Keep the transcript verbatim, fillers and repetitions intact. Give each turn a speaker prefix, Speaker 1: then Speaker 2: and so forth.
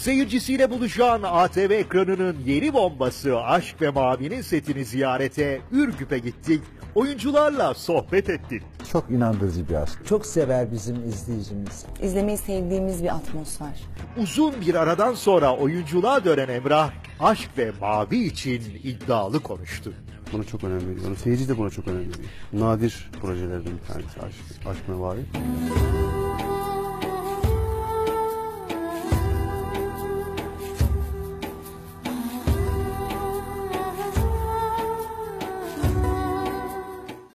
Speaker 1: Seyircisiyle buluşan A T V ekranının yeni bombası Aşk ve Mavi'nin setini ziyarete Ürgüp'e gittik. Oyuncularla sohbet ettik.
Speaker 2: Çok inandırıcı bir aşk.
Speaker 3: Çok sever bizim izleyicimiz.
Speaker 4: İzlemeyi sevdiğimiz bir atmosfer.
Speaker 1: Uzun bir aradan sonra oyunculuğa dönen Emrah, Aşk ve Mavi için iddialı konuştu.
Speaker 5: Buna çok önem veriyor. Seyirci de buna çok önem veriyor. Nadir projelerden bir tanesi Aşk, Aşk ve Mavi.